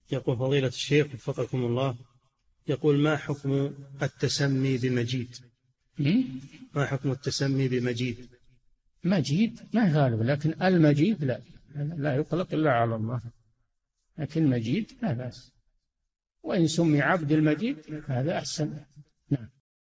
يقول فضيلة الشيخ وفقكم الله، يقول ما حكم التسمي بمجيد؟ ما حكم التسمي بمجيد؟ مجيد ما غالب، لكن المجيد لا، لا يطلق إلا على الله، لكن مجيد لا بأس، وإن سمي عبد المجيد هذا أحسن. نعم.